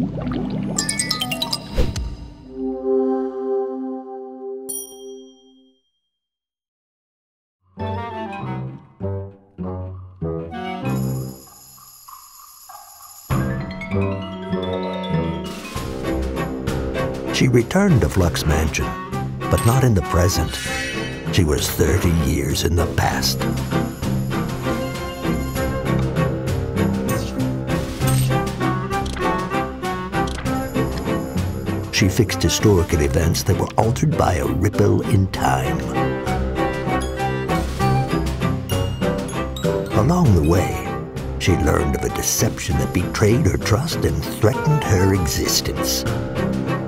She returned to Flux Mansion, but not in the present. She was 30 years in the past. She fixed historical events that were altered by a ripple in time. Along the way, she learned of a deception that betrayed her trust and threatened her existence.